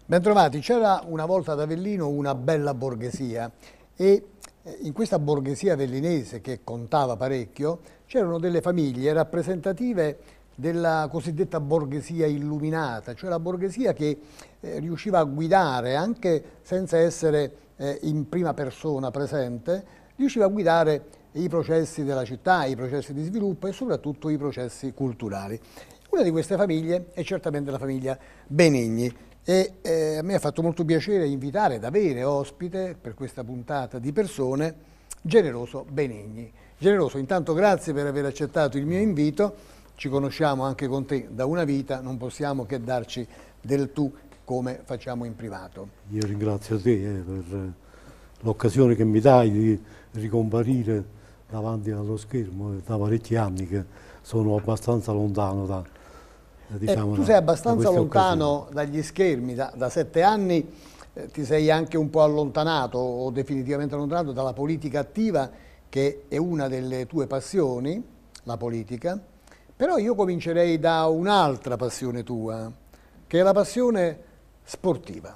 Bentrovati, c'era una volta ad Avellino una bella borghesia e in questa borghesia avellinese che contava parecchio c'erano delle famiglie rappresentative della cosiddetta borghesia illuminata, cioè la borghesia che riusciva a guidare anche senza essere in prima persona presente, riusciva a guidare i processi della città, i processi di sviluppo e soprattutto i processi culturali. Una di queste famiglie è certamente la famiglia Benigni. A me ha fatto molto piacere invitare ed avere ospite per questa puntata di persone Generoso Benigni. Generoso, intanto grazie per aver accettato il mio invito, ci conosciamo anche con te da una vita, non possiamo che darci del tu come facciamo in privato. Io ringrazio te per l'occasione che mi dai di ricomparire davanti allo schermo da parecchi anni che sono abbastanza lontano da Tu sei abbastanza lontano dagli schermi, da 7 anni ti sei anche un po' allontanato o definitivamente allontanato dalla politica attiva, che è una delle tue passioni, la politica, però io comincerei da un'altra passione tua, che è la passione sportiva.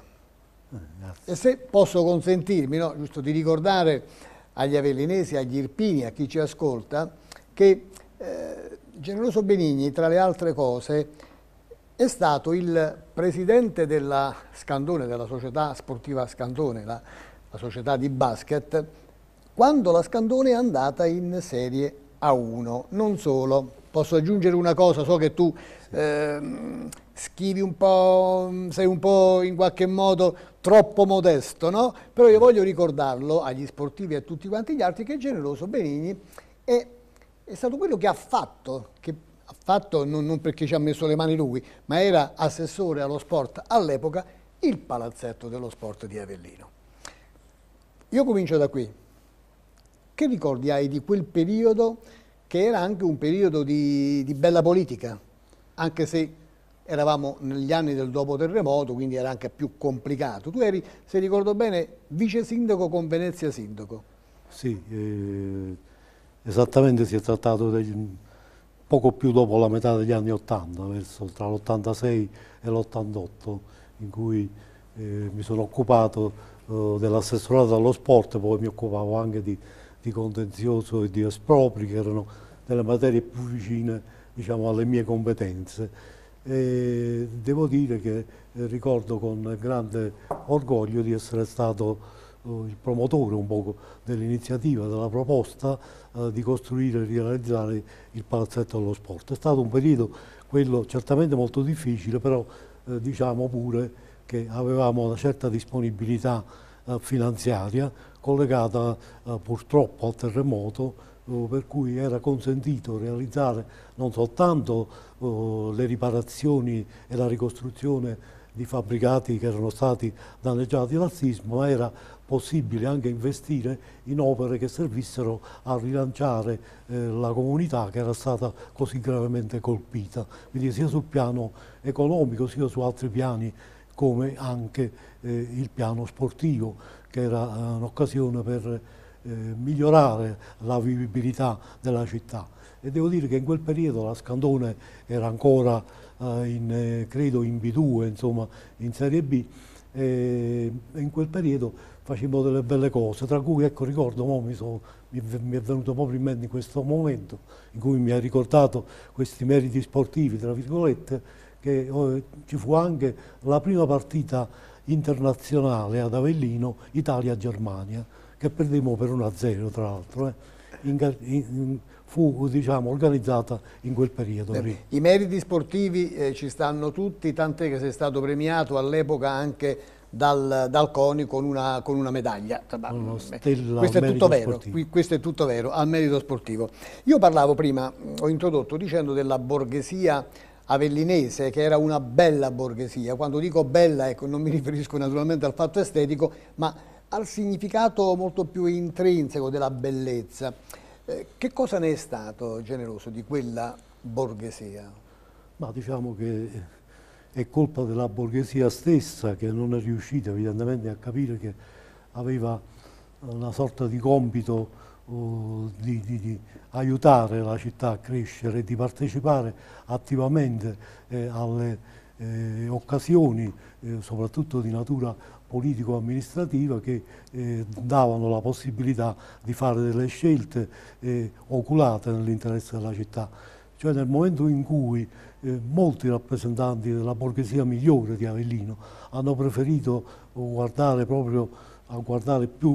E se posso consentirmi, no, giusto di ricordare agli avellinesi, agli irpini, a chi ci ascolta, che Generoso Benigni, tra le altre cose, è stato il presidente della Scandone, della società sportiva Scandone, la società di basket, quando la Scandone è andata in Serie A1. Non solo, posso aggiungere una cosa, so che tu schivi un po', sei un po' in qualche modo troppo modesto, no? Però io voglio ricordarlo agli sportivi e a tutti quanti gli altri che Generoso Benigni è stato quello che ha fatto non perché ci ha messo le mani lui, ma era assessore allo sport all'epoca, il palazzetto dello sport di Avellino. Io comincio da qui. Che ricordi hai di quel periodo che era anche un periodo di bella politica, anche se eravamo negli anni del dopo terremoto, quindi era anche più complicato. Tu eri, se ricordo bene, vice sindaco con Venezia sindaco. Sì, esattamente si è trattato di poco più dopo la metà degli anni '80, verso tra l'86 e l'88, in cui mi sono occupato dell'assessorato allo sport, poi mi occupavo anche di contenzioso e di espropri, che erano delle materie più vicine, diciamo, alle mie competenze. E devo dire che ricordo con grande orgoglio di essere stato il promotore un poco dell'iniziativa, della proposta di costruire e di realizzare il palazzetto dello sport. È stato un periodo, quello certamente molto difficile, però diciamo pure che avevamo una certa disponibilità finanziaria collegata purtroppo al terremoto, per cui era consentito realizzare non soltanto le riparazioni e la ricostruzione di fabbricati che erano stati danneggiati dal sisma, ma era possibile anche investire in opere che servissero a rilanciare la comunità che era stata così gravemente colpita, quindi sia sul piano economico sia su altri piani, come anche il piano sportivo, che era un'occasione per migliorare la vivibilità della città. E devo dire che in quel periodo la Scandone era ancora credo in B2, insomma in Serie B, e in quel periodo facevamo delle belle cose, tra cui, ecco, ricordo, mi è venuto proprio in mente in questo momento in cui mi ha ricordato questi meriti sportivi, tra virgolette, che ci fu anche la prima partita internazionale ad Avellino, Italia-Germania, che perdemmo per 1-0, tra l'altro. Fu, diciamo, organizzata in quel periodo. I meriti sportivi ci stanno tutti, tant'è che sei stato premiato all'epoca anche dal CONI con una medaglia. Questo è tutto vero, questo è tutto vero, al merito sportivo. Io parlavo prima, ho introdotto dicendo della borghesia avellinese, che era una bella borghesia. Quando dico bella, ecco, non mi riferisco naturalmente al fatto estetico, ma al significato molto più intrinseco della bellezza. Che cosa ne è stato, Generoso, di quella borghesia? Ma diciamo che è colpa della borghesia stessa, che non è riuscita evidentemente a capire che aveva una sorta di compito di aiutare la città a crescere e di partecipare attivamente alle occasioni, soprattutto di natura politico-amministrativa, che davano la possibilità di fare delle scelte oculate nell'interesse della città. Cioè nel momento in cui molti rappresentanti della borghesia migliore di Avellino hanno preferito guardare più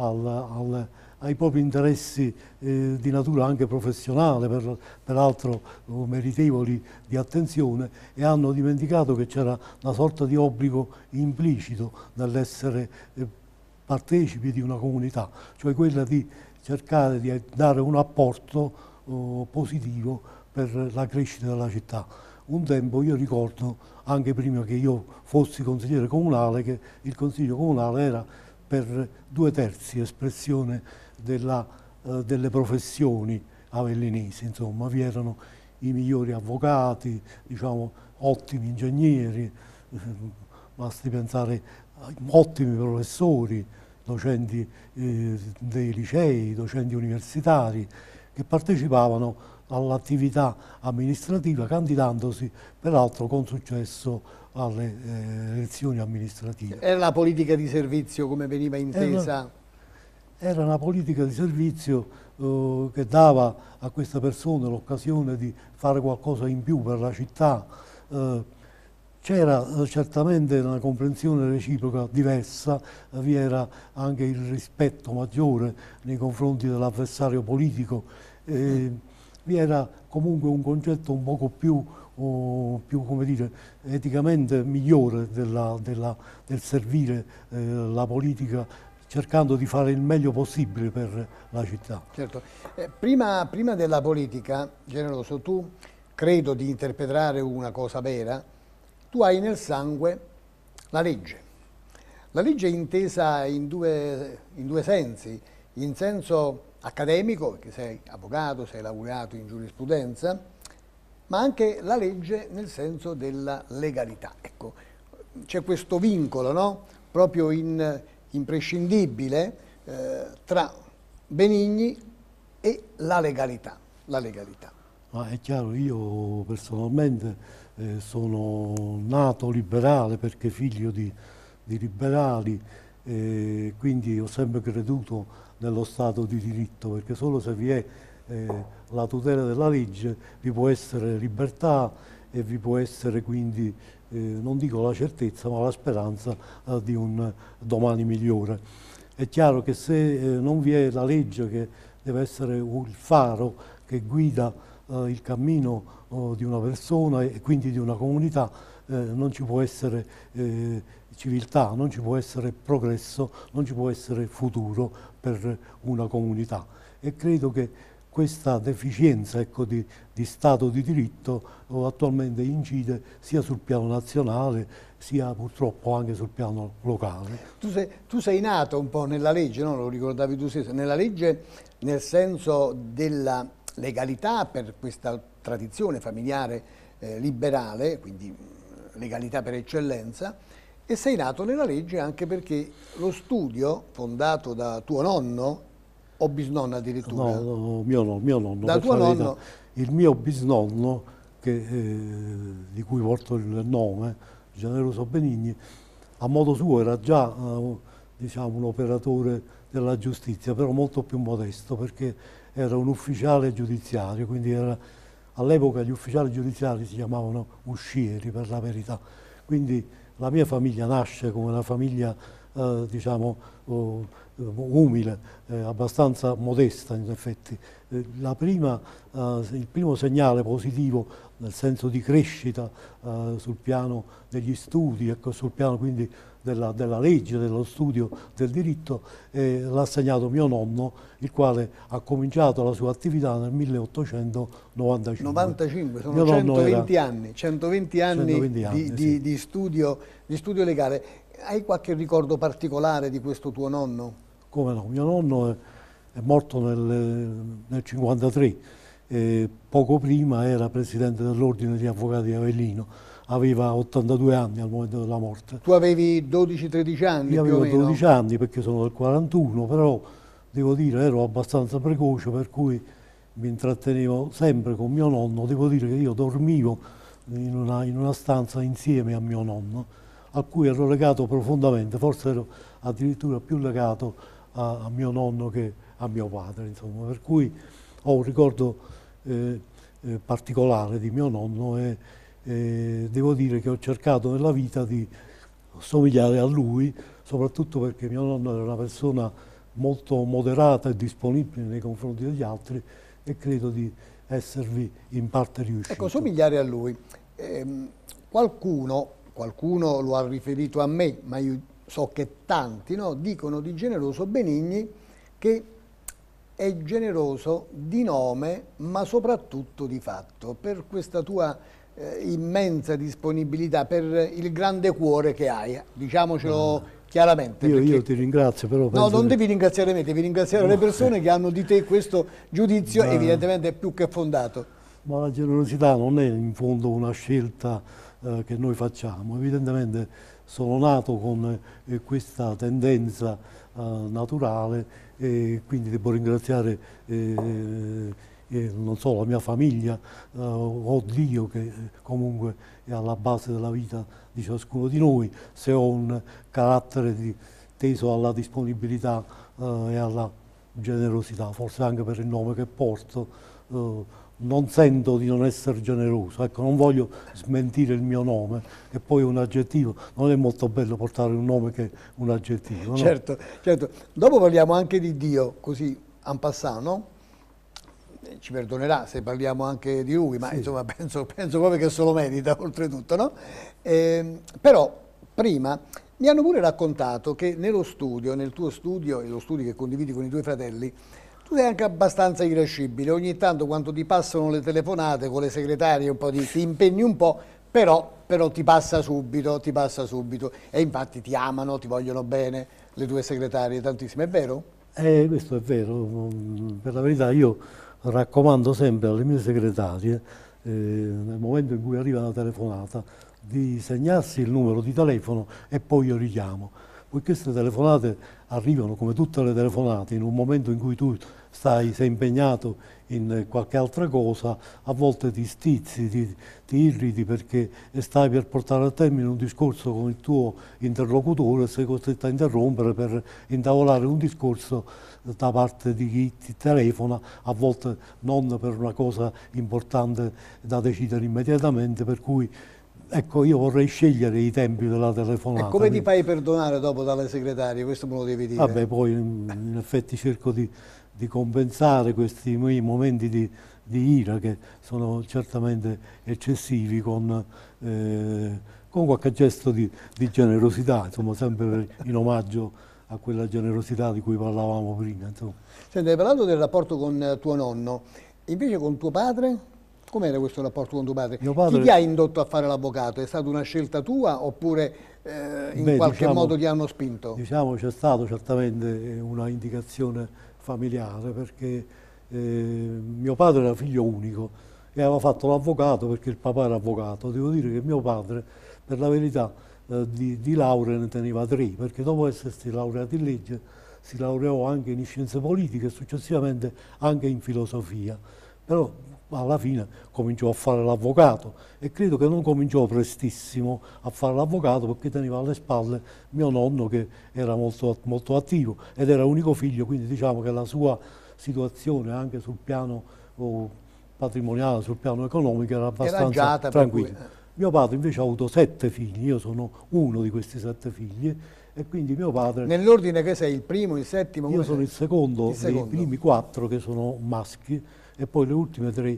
ai propri interessi di natura anche professionale, peraltro meritevoli di attenzione, e hanno dimenticato che c'era una sorta di obbligo implicito nell'essere partecipi di una comunità, cioè quella di cercare di dare un apporto positivo per la crescita della città. Un tempo io ricordo, anche prima che io fossi consigliere comunale, che il consiglio comunale era per 2/3 espressione delle professioni avellinesi, insomma, vi erano i migliori avvocati, diciamo, ottimi ingegneri, basti pensare a ottimi professori, docenti dei licei, docenti universitari, che partecipavano all'attività amministrativa, candidandosi peraltro con successo alle elezioni amministrative. Era la politica di servizio come veniva intesa? Era una politica di servizio che dava a queste persone l'occasione di fare qualcosa in più per la città. C'era certamente una comprensione reciproca diversa, vi era anche il rispetto maggiore nei confronti dell'avversario politico, vi era comunque un concetto un poco più come dire, eticamente migliore del servire la politica, cercando di fare il meglio possibile per la città. Certo. Prima della politica, Generoso, tu credo di interpretare una cosa vera, tu hai nel sangue la legge. La legge è intesa in due sensi, in senso accademico, perché sei avvocato, sei laureato in giurisprudenza, ma anche la legge nel senso della legalità. Ecco, c'è questo vincolo, no? Proprio imprescindibile tra Benigni e la legalità. La legalità. Ma è chiaro, io personalmente sono nato liberale perché figlio di liberali, quindi ho sempre creduto nello Stato di diritto, perché solo se vi è la tutela della legge vi può essere libertà e vi può essere quindi, non dico la certezza, ma la speranza di un domani migliore. È chiaro che se non vi è la legge, che deve essere il faro che guida il cammino di una persona e quindi di una comunità, non ci può essere civiltà, non ci può essere progresso, non ci può essere futuro per una comunità. E credo che questa deficienza, ecco, di Stato di diritto attualmente incide sia sul piano nazionale sia purtroppo anche sul piano locale. Tu sei nato un po' nella legge, no? Lo ricordavi tu stesso, nella legge nel senso della legalità, per questa tradizione familiare liberale, quindi legalità per eccellenza, e sei nato nella legge anche perché lo studio fondato da tuo nonno, o bisnonno addirittura? No, mio nonno. Da tuo nonno? Il mio bisnonno, di cui porto il nome, Generoso Benigni, a modo suo era già diciamo, un operatore della giustizia, però molto più modesto, perché era un ufficiale giudiziario, quindi all'epoca gli ufficiali giudiziari si chiamavano uscieri, per la verità. Quindi la mia famiglia nasce come una famiglia diciamo umile, abbastanza modesta in effetti. Il primo segnale positivo nel senso di crescita sul piano degli studi, ecco, sul piano quindi della legge, dello studio del diritto, l'ha segnato mio nonno, il quale ha cominciato la sua attività nel 1895. 95, sono 120 anni, 120 anni di studio legale. Hai qualche ricordo particolare di questo tuo nonno? Come no, mio nonno è morto nel 1953, poco prima era presidente dell'Ordine degli Avvocati di Avellino, aveva 82 anni al momento della morte. Tu avevi 12-13 anni? Io avevo più o meno? 12 anni perché sono del 41, però devo dire ero abbastanza precoce, per cui mi intrattenevo sempre con mio nonno. Devo dire che io dormivo in una stanza insieme a mio nonno, a cui ero legato profondamente, forse ero addirittura più legato a mio nonno che a mio padre, insomma, per cui ho un ricordo particolare di mio nonno e devo dire che ho cercato nella vita di somigliare a lui, soprattutto perché mio nonno era una persona molto moderata e disponibile nei confronti degli altri e credo di esservi in parte riuscito. Ecco, somigliare a lui. Qualcuno lo ha riferito a me, ma io so che tanti, no, dicono di Generoso Benigni che è generoso di nome, ma soprattutto di fatto, per questa tua immensa disponibilità, per il grande cuore che hai, diciamocelo chiaramente. Io ti ringrazio, però no, non devi ringraziare me, devi ringraziare le persone che hanno di te questo giudizio, evidentemente più che fondato. Ma la generosità non è in fondo una scelta che noi facciamo, evidentemente sono nato con questa tendenza naturale e quindi devo ringraziare non solo la mia famiglia o Dio che comunque è alla base della vita di ciascuno di noi, se ho un carattere teso alla disponibilità e alla generosità, forse anche per il nome che porto. Non sento di non essere generoso, ecco, non voglio smentire il mio nome, che poi è un aggettivo, non è molto bello portare un nome che è un aggettivo. No? Certo, certo. Dopo parliamo anche di Dio, così en passant, no? Ci perdonerà se parliamo anche di lui, ma sì, insomma penso proprio che se lo merita oltretutto, no? Però prima mi hanno pure raccontato che nel tuo studio, e lo studio che condividi con i tuoi fratelli, tu sei anche abbastanza irascibile, ogni tanto quando ti passano le telefonate con le segretarie un po' ti impegni un po', però ti passa subito, e infatti ti amano, ti vogliono bene le tue segretarie tantissime, è vero? Questo è vero, per la verità io raccomando sempre alle mie segretarie, nel momento in cui arriva una telefonata, di segnarsi il numero di telefono e poi io richiamo. Poi queste telefonate arrivano come tutte le telefonate in un momento in cui tu sei impegnato in qualche altra cosa, a volte ti stizi, ti irriti perché stai per portare a termine un discorso con il tuo interlocutore e sei costretto a interrompere per intavolare un discorso da parte di chi ti telefona, a volte non per una cosa importante da decidere immediatamente, per cui ecco, io vorrei scegliere i tempi della telefonata. E come ti fai perdonare dopo dalle segretarie? Questo me lo devi dire. Vabbè, poi in effetti cerco di compensare questi miei momenti di ira che sono certamente eccessivi con qualche gesto di generosità, insomma, sempre in omaggio a quella generosità di cui parlavamo prima. Senti, hai parlato del rapporto con tuo nonno, invece con tuo padre? Com'era questo rapporto con tuo padre? Chi ti ha indotto a fare l'avvocato? È stata una scelta tua oppure in qualche modo ti hanno spinto? Diciamo c'è stata certamente una indicazione familiare perché mio padre era figlio unico e aveva fatto l'avvocato perché il papà era avvocato. Devo dire che mio padre, per la verità, di laurea ne teneva 3, perché dopo essersi laureato in legge si laureò anche in scienze politiche e successivamente anche in filosofia. Però alla fine cominciò a fare l'avvocato e credo che non cominciò prestissimo a fare l'avvocato perché teneva alle spalle mio nonno che era molto, molto attivo ed era unico figlio, quindi diciamo che la sua situazione anche sul piano patrimoniale, sul piano economico era abbastanza tranquilla. Mio padre invece ha avuto 7 figli, io sono uno di questi 7 figli e quindi mio padre... Nell'ordine che sei, il primo, il settimo? Io sono il secondo dei primi 4 che sono maschi e poi le ultime 3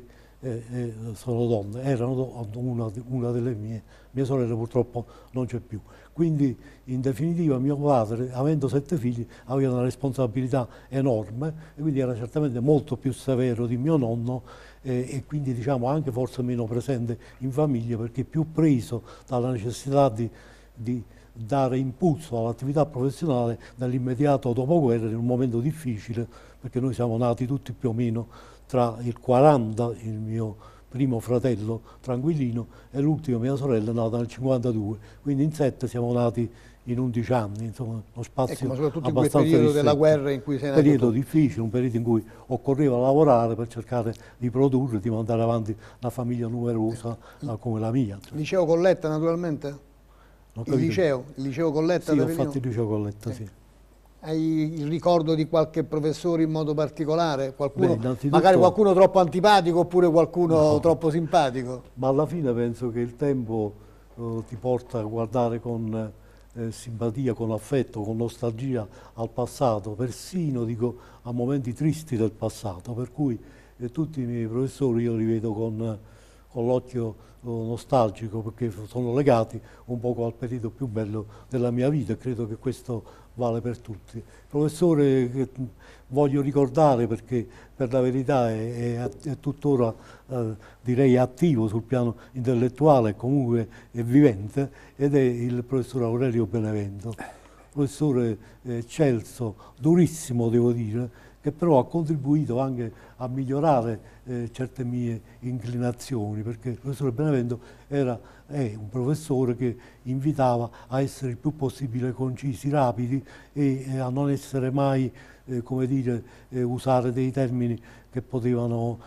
sono donne, erano una delle mie sorelle purtroppo non c'è più. Quindi in definitiva mio padre, avendo 7 figli, aveva una responsabilità enorme e quindi era certamente molto più severo di mio nonno e quindi diciamo anche forse meno presente in famiglia perché più preso dalla necessità di dare impulso all'attività professionale nell'immediato dopoguerra in un momento difficile perché noi siamo nati tutti più o meno tra il 40, il mio primo fratello Tranquillino e l'ultima mia sorella nata nel 52, quindi in 7 siamo nati in 11 anni, insomma, uno spazio ma soprattutto in quel abbastanza periodo ristretto. della guerra in cui sei nato Un periodo tu. difficile, un periodo in cui occorreva lavorare per cercare di produrre, di mandare avanti una famiglia numerosa come la mia. Liceo Colletta naturalmente? Il liceo Colletta Sì, da ho Avellino? fatto il liceo Colletta, sì. Hai il ricordo di qualche professore in modo particolare? Qualcuno, Beh, magari qualcuno troppo antipatico oppure qualcuno troppo simpatico? Ma alla fine penso che il tempo ti porta a guardare con simpatia, con affetto, con nostalgia al passato, persino dico a momenti tristi del passato, per cui tutti i miei professori io li vedo con l'occhio nostalgico perché sono legati un poco al periodo più bello della mia vita e credo che questo vale per tutti. Professore che voglio ricordare perché per la verità è tuttora direi attivo sul piano intellettuale e comunque è vivente ed è il professor Aurelio Benevento, professore eccelso, durissimo devo dire, che però ha contribuito anche a migliorare certe mie inclinazioni, perché il professore Benevento è un professore che invitava a essere il più possibile concisi, rapidi e a non essere mai, come dire, usare dei termini che potevano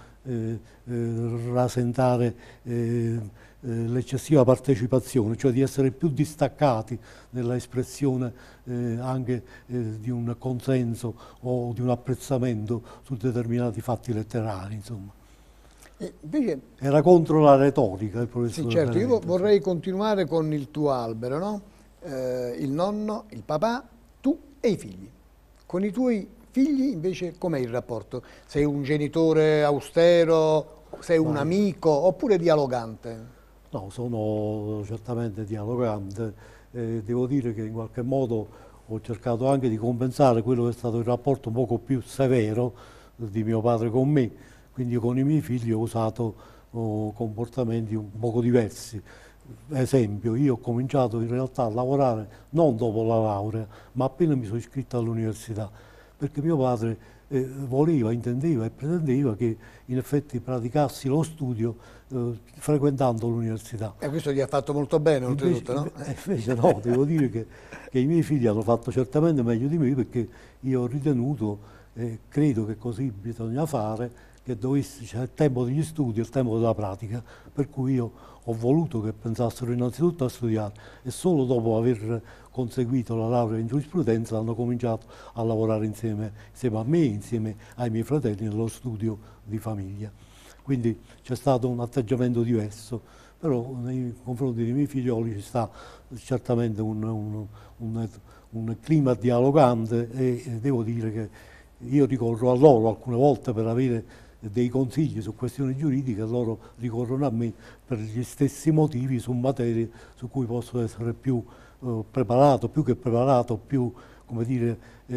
rasentare l'eccessiva partecipazione, cioè di essere più distaccati nella espressione anche di un consenso o di un apprezzamento su determinati fatti letterari, insomma. Invece, era contro la retorica il professore sì, certo, Benevento. io vorrei continuare con il tuo albero, no? Il nonno, il papà, tu e i figli. Con i tuoi figli invece com'è il rapporto? Sei un genitore austero, sei un amico oppure dialogante? No, sono certamente dialogante. Devo dire che in qualche modo ho cercato anche di compensare quello che è stato il rapporto un poco più severo di mio padre con me, quindi con i miei figli ho usato comportamenti un poco diversi. Esempio, io ho cominciato in realtà a lavorare non dopo la laurea, ma appena mi sono iscritto all'università, perché mio padre voleva, intendeva e pretendeva che in effetti praticassi lo studio frequentando l'università. E questo ti ha fatto molto bene, oltretutto, no? Invece no, devo dire che i miei figli hanno fatto certamente meglio di me perché io ho ritenuto, credo che così bisogna fare, che c'è il tempo degli studi e il tempo della pratica, per cui io ho voluto che pensassero innanzitutto a studiare e solo dopo aver conseguito la laurea in giurisprudenza hanno cominciato a lavorare insieme a me, insieme ai miei fratelli nello studio di famiglia. Quindi c'è stato un atteggiamento diverso, però nei confronti dei miei figlioli ci sta certamente un clima dialogante e devo dire che io ricorro a loro alcune volte per avere dei consigli su questioni giuridiche, loro ricorrono a me per gli stessi motivi su materie su cui posso essere più preparato, più che preparato, più, come dire,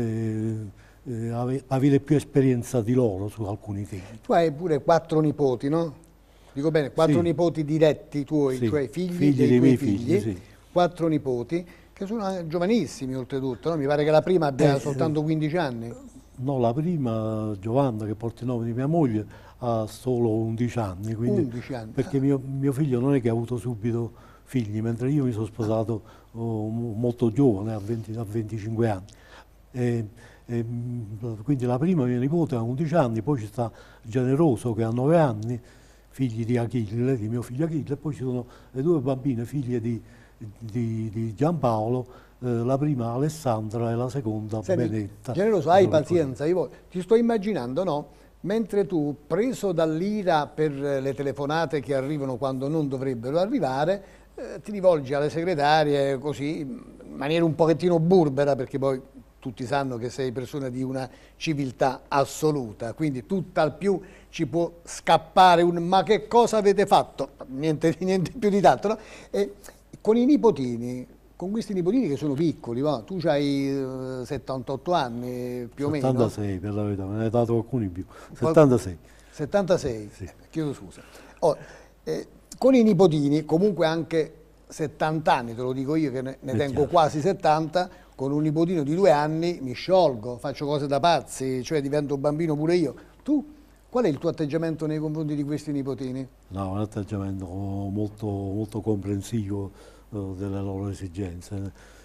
avere più esperienza di loro su alcuni temi. Tu hai pure 4 nipoti, no? Dico bene, 4 nipoti diretti tuoi, sì, cioè figli dei tuoi figli, sì. 4 nipoti, che sono giovanissimi oltretutto, no? Mi pare che la prima abbia soltanto 15 anni. No, la prima, Giovanna, che porta il nome di mia moglie, ha solo 11 anni. Quindi, 11 anni. Perché mio figlio non è che ha avuto subito figli, mentre io mi sono sposato molto giovane, a 25 anni. Quindi la prima, mia nipote, ha 11 anni, poi ci sta Generoso che ha 9 anni, figli di Achille, di mio figlio Achille, e poi ci sono le 2 bambine, figlie di Giampaolo, la prima Alessandra e la seconda Benetta. Generoso, hai pazienza, io ti sto immaginando, no? Mentre tu, preso dall'ira per le telefonate che arrivano quando non dovrebbero arrivare, ti rivolgi alle segretarie così, in maniera un pochettino burbera, perché poi tutti sanno che sei persona di una civiltà assoluta, quindi tutt'al più ci può scappare un ma che cosa avete fatto? Niente più di tanto, no? E con i nipotini, con questi nipotini che sono piccoli, no? Tu hai 78 anni più o meno. 76 per la verità, me ne hai dato alcuni in più. 76. 76, sì. Chiedo scusa. Con i nipotini, comunque anche 70 anni, te lo dico io che ne tengo quasi 70, con un nipotino di 2 anni mi sciolgo, faccio cose da pazzi, cioè divento un bambino pure io. Tu, qual è il tuo atteggiamento nei confronti di questi nipotini? No, un atteggiamento molto, molto comprensivo delle loro esigenze.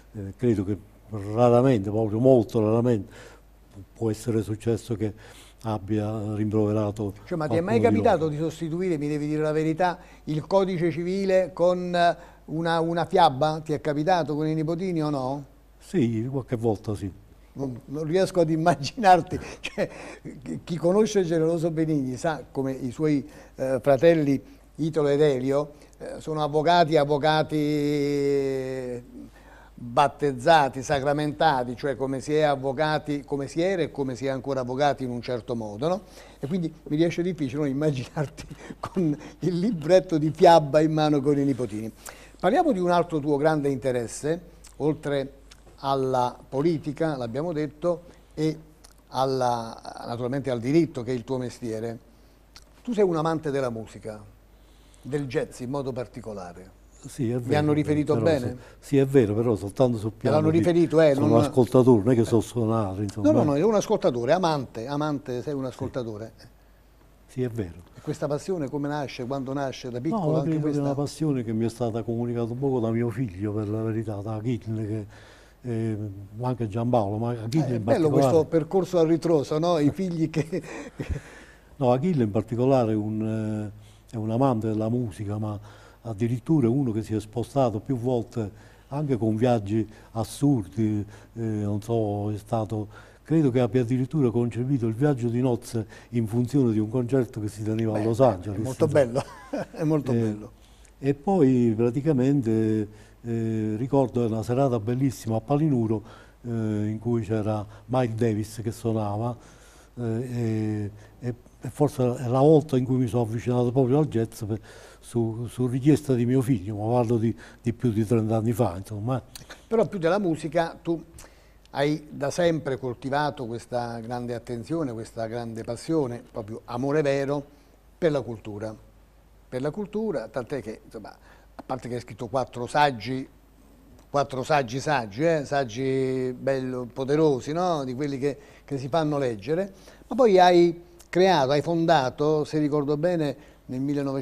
credo che raramente, proprio molto raramente, può essere successo che abbia rimproverato. Cioè, ma ti è mai capitato di sostituire, mi devi dire la verità, il codice civile con una fiaba? Ti è capitato con i nipotini o no? Sì, qualche volta sì. Non riesco ad immaginarti, cioè, chi conosce Generoso Benigni sa come i suoi fratelli Italo ed Elio sono avvocati battezzati, sacramentati, cioè come si è avvocati, come si era e come si è ancora avvocati in un certo modo, no? E quindi mi riesce difficile non immaginarti con il libretto di fiaba in mano con i nipotini. Parliamo di un altro tuo grande interesse, oltre alla politica, l'abbiamo detto, e naturalmente al diritto, che è il tuo mestiere. Tu sei un amante della musica, del jazz in modo particolare. Sì, è vero. Mi hanno riferito bene? Sì, è vero, però soltanto sul piano. Me l'hanno riferito, sono un ascoltatore, non è che so suonare, insomma. No, io un ascoltatore, amante, sei un ascoltatore. Sì, è vero. E questa passione come nasce, quando nasce, da piccolo? No, anche questa? È una passione che mi è stata comunicata un poco da mio figlio, per la verità, da Achille, anche Giampaolo, ma Achille in bello particolare. Questo percorso a ritroso, no? I figli che... No, Achille in particolare è un amante della musica, ma addirittura uno che si è spostato più volte anche con viaggi assurdi, non so, è stato, credo che abbia addirittura concepito il viaggio di nozze in funzione di un concerto che si teneva a Los Angeles. È molto bello, è molto bello. E poi praticamente ricordo una serata bellissima a Palinuro in cui c'era Miles Davis che suonava e forse è la volta in cui mi sono avvicinato proprio al jazz su richiesta di mio figlio, ma parlo di più di 30 anni fa, insomma. Però più della musica tu hai da sempre coltivato questa grande attenzione, questa grande passione, proprio amore vero per la cultura. Per la cultura, tant'è che, insomma, a parte che hai scritto 4 saggi saggi bello poderosi, no? Di quelli che si fanno leggere, ma poi hai fondato, se ricordo bene, nel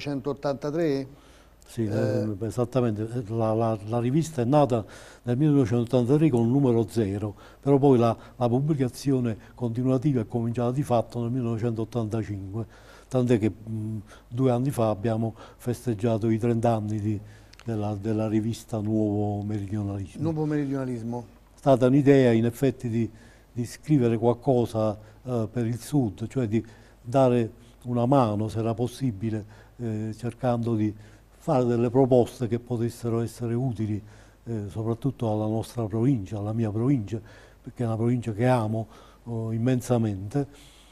1983? Sì, esattamente, la rivista è nata nel 1983 con il numero 0, però poi la pubblicazione continuativa è cominciata di fatto nel 1985, tant'è che 2 anni fa abbiamo festeggiato i 30 anni della rivista Nuovo Meridionalismo. Nuovo Meridionalismo. È stata un'idea in effetti di scrivere qualcosa per il Sud, cioè di dare una mano, se era possibile, cercando di fare delle proposte che potessero essere utili soprattutto alla nostra provincia, alla mia provincia, perché è una provincia che amo immensamente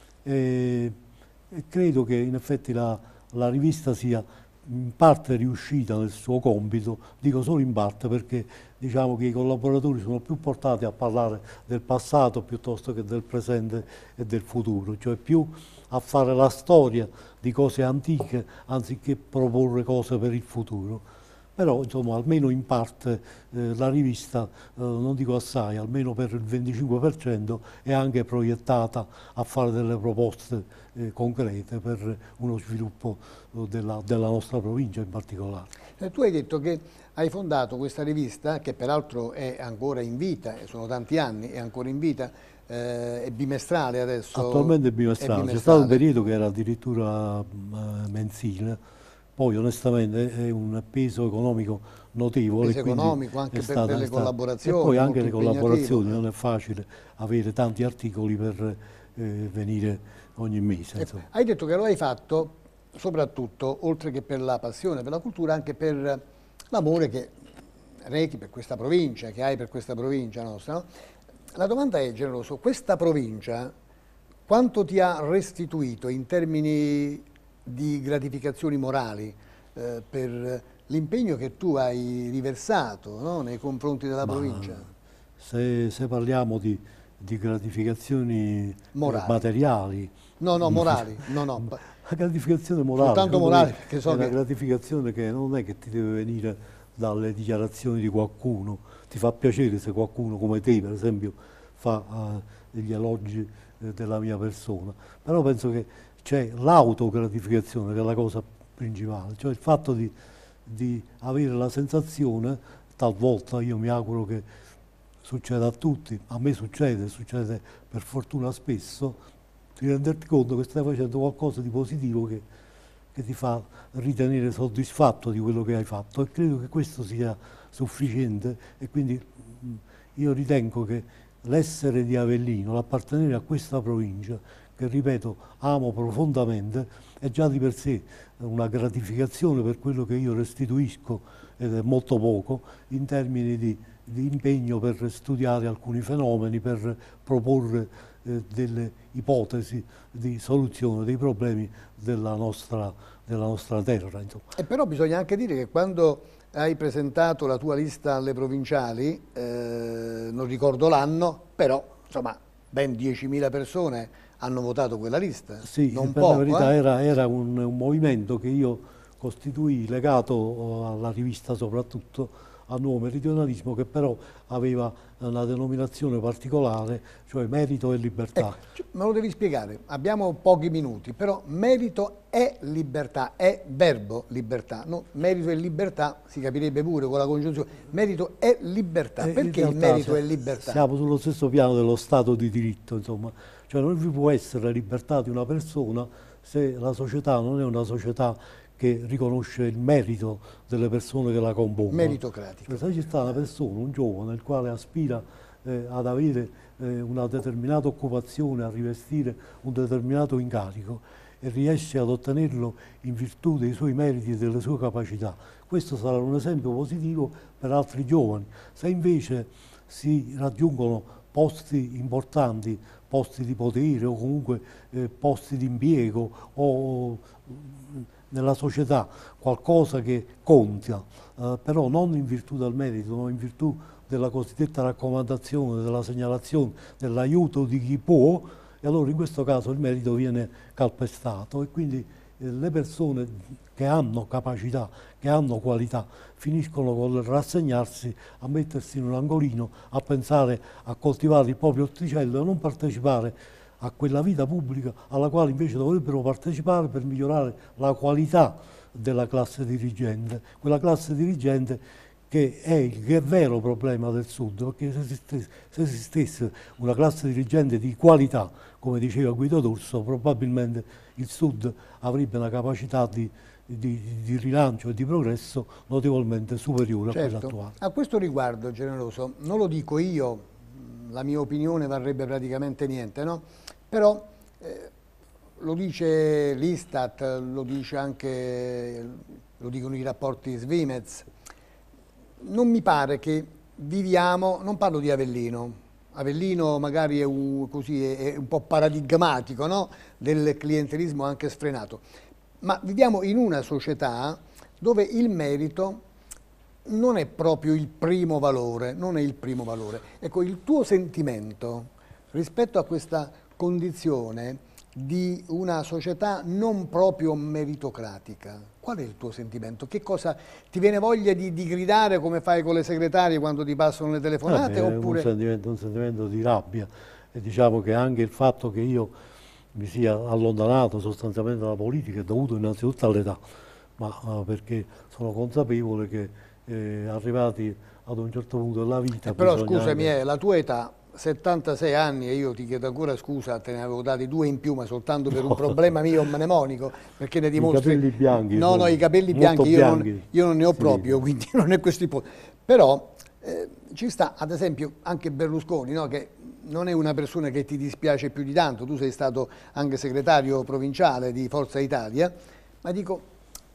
e credo che in effetti la rivista sia in parte riuscita nel suo compito, dico solo in parte perché diciamo che i collaboratori sono più portati a parlare del passato piuttosto che del presente e del futuro, cioè più a fare la storia di cose antiche anziché proporre cose per il futuro. Però insomma almeno in parte la rivista, non dico assai, almeno per il 25% è anche proiettata a fare delle proposte concrete per uno sviluppo della nostra provincia in particolare. Tu hai detto che hai fondato questa rivista, che peraltro è ancora in vita, sono tanti anni, è ancora in vita, è bimestrale adesso? Attualmente è bimestrale, c'è stato un periodo che era addirittura mensile. Poi onestamente è un peso economico notevole. Peso economico anche per le collaborazioni. E poi anche le collaborazioni, non è facile avere tanti articoli per venire ogni mese. Hai detto che lo hai fatto soprattutto, oltre che per la passione per la cultura, anche per l'amore che rechi per questa provincia, che hai per questa provincia nostra. No? La domanda è, Generoso, questa provincia quanto ti ha restituito in termini di gratificazioni morali per l'impegno che tu hai riversato, no? Nei confronti della provincia? Se parliamo di gratificazioni materiali. No, morali. No. La gratificazione morale. Soltanto morale, perché so è una gratificazione che non è che ti deve venire dalle dichiarazioni di qualcuno. Ti fa piacere se qualcuno come te, per esempio, fa degli elogi della mia persona. Però penso che c'è l'autogratificazione che è la cosa principale, cioè il fatto di avere la sensazione, talvolta io mi auguro che succede a tutti, a me succede per fortuna spesso, di renderti conto che stai facendo qualcosa di positivo che ti fa ritenere soddisfatto di quello che hai fatto, e credo che questo sia sufficiente. E quindi io ritengo che l'essere di Avellino, l'appartenere a questa provincia, che ripeto amo profondamente, è già di per sé una gratificazione per quello che io restituisco, ed è molto poco, in termini di impegno per studiare alcuni fenomeni, per proporre delle ipotesi di soluzione dei problemi della nostra terra. Insomma. E però bisogna anche dire che quando hai presentato la tua lista alle provinciali, non ricordo l'anno, però insomma ben 10.000 persone hanno votato quella lista. Sì, non per poco, la verità era un movimento che io costituì legato alla rivista soprattutto al Nuovo Meridionalismo, che però aveva una denominazione particolare, cioè Merito e Libertà. Me lo devi spiegare, abbiamo pochi minuti, però merito è libertà, è verbo libertà, no? Merito e libertà si capirebbe pure con la congiunzione, merito è libertà, perché il merito è libertà? Siamo sullo stesso piano dello Stato di diritto, insomma, cioè non vi può essere la libertà di una persona se la società non è una società che riconosce il merito delle persone che la compongono. Meritocratica. Cioè, se ci sta una persona, un giovane, il quale aspira ad avere una determinata occupazione, a rivestire un determinato incarico, e riesce ad ottenerlo in virtù dei suoi meriti e delle sue capacità, questo sarà un esempio positivo per altri giovani. Se invece si raggiungono posti importanti, posti di potere o comunque posti di impiego o nella società, qualcosa che conta, però non in virtù del merito, ma in virtù della cosiddetta raccomandazione, della segnalazione, dell'aiuto di chi può, e allora in questo caso il merito viene calpestato, e quindi le persone che hanno capacità, che hanno qualità, finiscono con rassegnarsi a mettersi in un angolino, a pensare a coltivare il proprio orticello e a non partecipare a quella vita pubblica alla quale invece dovrebbero partecipare per migliorare la qualità della classe dirigente, quella classe dirigente che è il vero problema del Sud, perché se esistesse una classe dirigente di qualità, come diceva Guido Dorso, probabilmente il Sud avrebbe una capacità di rilancio e di progresso notevolmente superiore a quella attuale. A questo riguardo, Generoso, non lo dico io, la mia opinione varrebbe praticamente niente, no? Però lo dice l'Istat, lo dice anche, lo dicono i rapporti Svimez. Non mi pare che viviamo, non parlo di Avellino, Avellino magari è un po' paradigmatico, no? Del clientelismo anche sfrenato, ma viviamo in una società dove il merito non è proprio il primo valore, non è il primo valore. Ecco, il tuo sentimento rispetto a questa condizione di una società non proprio meritocratica, qual è il tuo sentimento? Che cosa ti viene voglia di gridare come fai con le segretarie quando ti passano le telefonate? Oppure... un sentimento di rabbia, e diciamo che anche il fatto che io mi sia allontanato sostanzialmente dalla politica è dovuto innanzitutto all'età, ma perché sono consapevole che arrivati ad un certo punto della vita... Però scusami, la tua età, 76 anni, e io ti chiedo ancora scusa, te ne avevo dati 2 in più, ma soltanto per un problema mio mnemonico, perché ne dimostri... I capelli bianchi. No, i capelli bianchi io non ne ho proprio, quindi non è questo il punto. Però ci sta, ad esempio, anche Berlusconi, no, che non è una persona che ti dispiace più di tanto, tu sei stato anche segretario provinciale di Forza Italia, ma dico...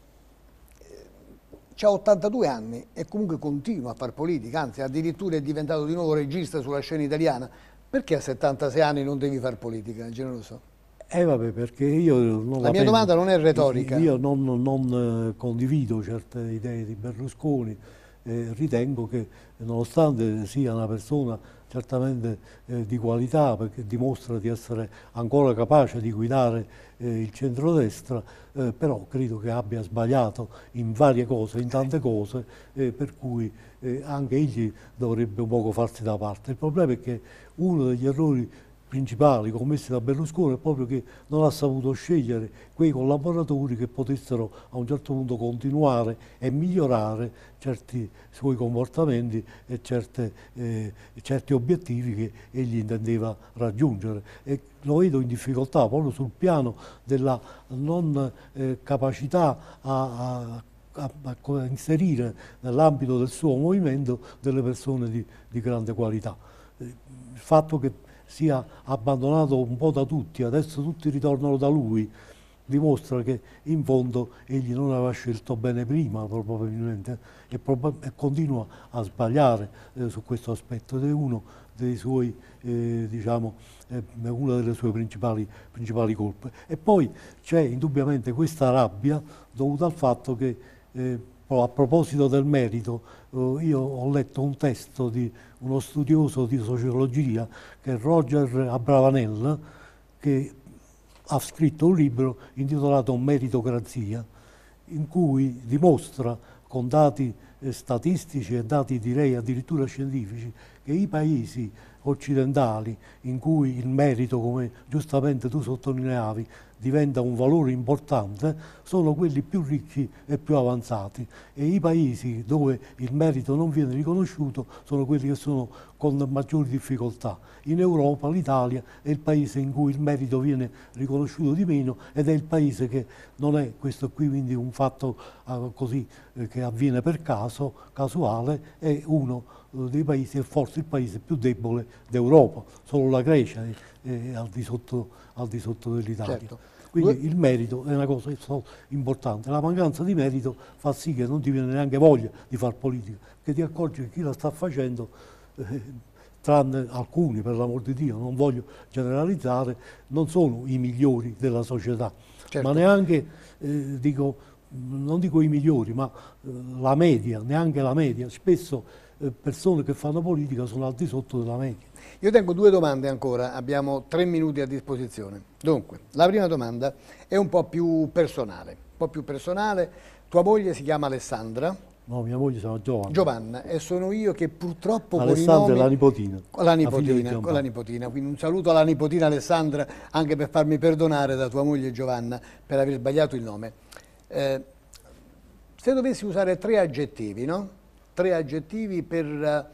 ha 82 anni e comunque continua a fare politica, anzi addirittura è diventato di nuovo regista sulla scena italiana. Perché a 76 anni non devi fare politica, Generoso? Vabbè, perché io non la mia domanda non è retorica. Io non condivido certe idee di Berlusconi, ritengo che nonostante sia una persona certamente di qualità, perché dimostra di essere ancora capace di guidare il centrodestra, però credo che abbia sbagliato in varie cose, in tante cose, per cui anche egli dovrebbe un poco farsi da parte. Il problema è che uno degli errori principali commessi da Berlusconi è proprio che non ha saputo scegliere quei collaboratori che potessero a un certo punto continuare e migliorare certi suoi comportamenti e certi obiettivi che egli intendeva raggiungere. E lo vedo in difficoltà proprio sul piano della non capacità a inserire nell'ambito del suo movimento delle persone di grande qualità. Il fatto che sia abbandonato un po' da tutti, adesso tutti ritornano da lui, dimostra che in fondo egli non aveva scelto bene prima probabilmente e continua a sbagliare su questo aspetto ed è uno dei suoi, diciamo, una delle sue principali colpe. E poi c'è indubbiamente questa rabbia dovuta al fatto che a proposito del merito, io ho letto un testo di uno studioso di sociologia che è Roger Abravanel, che ha scritto un libro intitolato Meritocrazia, in cui dimostra con dati statistici e dati direi addirittura scientifici che i paesi occidentali in cui il merito, come giustamente tu sottolineavi, diventa un valore importante, sono quelli più ricchi e più avanzati e i paesi dove il merito non viene riconosciuto sono quelli che sono con maggiori difficoltà. In Europa l'Italia è il paese in cui il merito viene riconosciuto di meno ed è il paese che non è questo qui quindi un fatto così che avviene per caso, casuale, è uno dei paesi, è forse il paese più debole d'Europa, solo la Grecia è al di sotto dell'Italia. Certo. Quindi il merito è una cosa importante, la mancanza di merito fa sì che non ti viene neanche voglia di fare politica, perché ti accorgi che chi la sta facendo, tranne alcuni per l'amor di Dio, non voglio generalizzare, non sono i migliori della società, certo. Ma neanche, non dico i migliori, ma la media, neanche la media, spesso persone che fanno politica sono al di sotto della media. Io tengo due domande ancora, abbiamo 3 minuti a disposizione. Dunque, la prima domanda è un po' più personale, Tua moglie si chiama Alessandra? No, mia moglie si chiama Giovanna. Giovanna, e sono io che purtroppo Alessandra con i nomi... è la nipotina. Con la nipotina, quindi un saluto alla nipotina Alessandra, anche per farmi perdonare da tua moglie Giovanna per aver sbagliato il nome. Se dovessi usare 3 aggettivi, no? 3 aggettivi per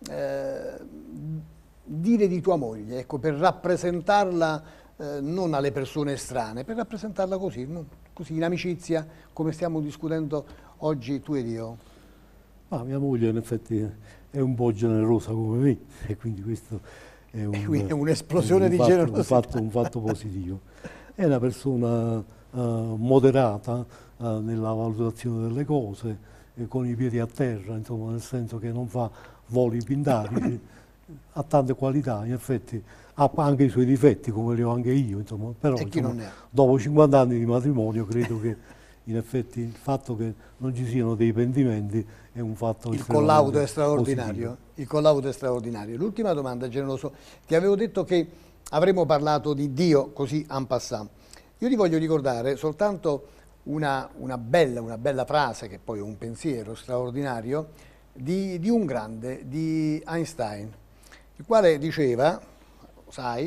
dire di tua moglie, ecco, per rappresentarla non alle persone estranee, per rappresentarla così, no? Così in amicizia, come stiamo discutendo oggi tu ed io. Ah, mia moglie in effetti è un po' generosa come me e quindi questo è un'esplosione di generosità. Un fatto positivo. È una persona moderata nella valutazione delle cose, con i piedi a terra, insomma, nel senso che non fa voli pindarici, ha tante qualità, in effetti ha anche i suoi difetti come li ho anche io, insomma, però insomma, dopo 50 anni di matrimonio credo che in effetti il fatto che non ci siano dei pentimenti è un fatto il collaudo è straordinario. Il collaudo è straordinario. L'ultima domanda, Generoso, ti avevo detto che avremmo parlato di Dio così en passant. Io ti voglio ricordare soltanto una bella frase, che poi è un pensiero straordinario, di un grande, di Einstein, il quale diceva, sai,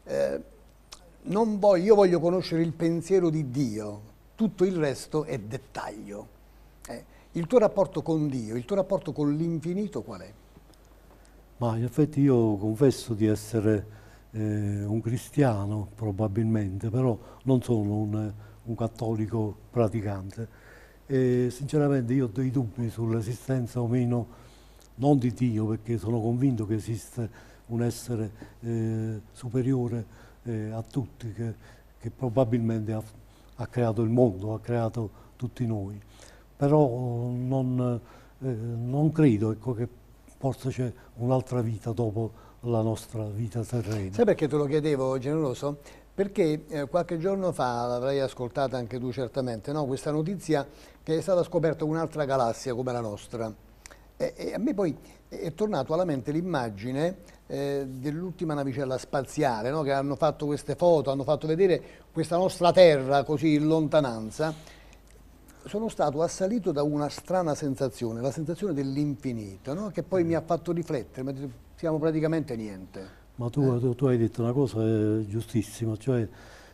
io voglio conoscere il pensiero di Dio, tutto il resto è dettaglio. Il tuo rapporto con Dio, il tuo rapporto con l'infinito qual è? Ma in effetti io confesso di essere un cristiano probabilmente, però non sono un cattolico praticante. E sinceramente io ho dei dubbi sull'esistenza o meno, non di Dio, perché sono convinto che esiste un essere superiore a tutti, che probabilmente ha creato il mondo, ha creato tutti noi. Però non credo, ecco, che forse c'è un'altra vita dopo la nostra vita terrena. Sai perché te lo chiedevo, Generoso? Perché qualche giorno fa, l'avrai ascoltata anche tu certamente, no? Questa notizia che è stata scoperta un'altra galassia come la nostra. E a me poi è tornato alla mente l'immagine dell'ultima navicella spaziale, no? Che hanno fatto queste foto, hanno fatto vedere questa nostra Terra così in lontananza. Sono stato assalito da una strana sensazione, la sensazione dell'infinito, no? Che poi mi ha fatto riflettere, ma siamo praticamente niente. Ma tu hai detto una cosa giustissima, cioè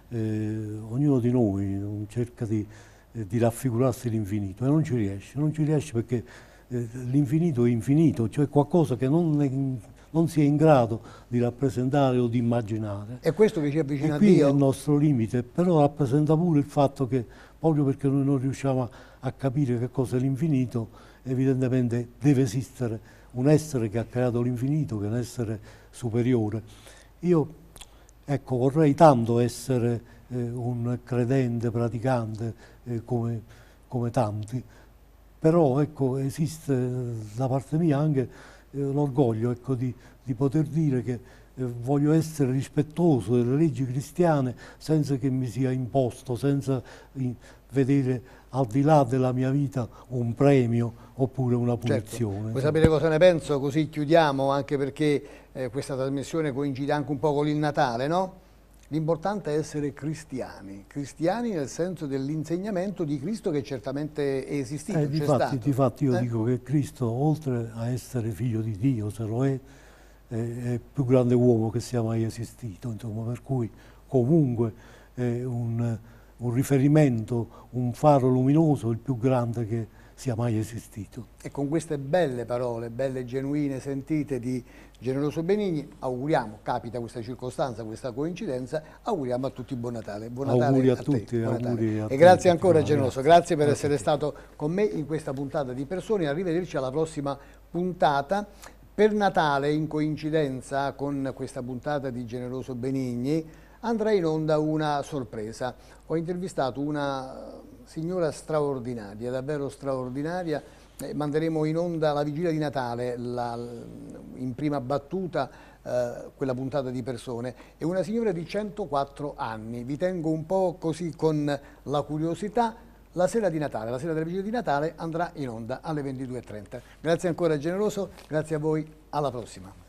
ognuno di noi cerca di raffigurarsi l'infinito e non ci riesce perché l'infinito è infinito, cioè qualcosa che non si è in grado di rappresentare o di immaginare. E questo che ci avvicina a Qui Dio? è il nostro limite, però rappresenta pure il fatto che proprio perché noi non riusciamo a capire che cosa è l'infinito, evidentemente deve esistere un essere che ha creato l'infinito, che è un essere superiore. Io, ecco, vorrei tanto essere un credente, praticante, come tanti, però ecco, esiste da parte mia anche l'orgoglio, ecco, di poter dire che voglio essere rispettoso delle leggi cristiane senza che mi sia imposto, senza vedere al di là della mia vita un premio oppure una punizione. Certo. Vuoi sapere cosa ne penso? Così chiudiamo, anche perché questa trasmissione coincide anche un po' con il Natale, no? L'importante è essere cristiani, cristiani nel senso dell'insegnamento di Cristo che certamente è esistito, c'è stato. Difatti io dico che Cristo, oltre a essere figlio di Dio, se lo è il più grande uomo che sia mai esistito, insomma, per cui comunque è un riferimento, un faro luminoso, il più grande che sia mai esistito. E con queste belle parole, belle genuine, sentite di Generoso Benigni, auguriamo, capita questa circostanza, questa coincidenza, auguriamo a tutti buon Natale. Buon Natale auguri a te. tutti, auguri a e grazie tutti, ancora Generoso, grazie per grazie essere stato con me in questa puntata di Persone, arrivederci alla prossima puntata. Per Natale, in coincidenza con questa puntata di Generoso Benigni, andrà in onda una sorpresa. Ho intervistato una signora straordinaria, davvero straordinaria. Manderemo in onda la vigilia di Natale, in prima battuta, quella puntata di Persone. È una signora di 104 anni. Vi tengo un po' così con la curiosità. La sera di Natale, la sera della vigilia di Natale andrà in onda alle 22:30. Grazie ancora Generoso, grazie a voi, alla prossima.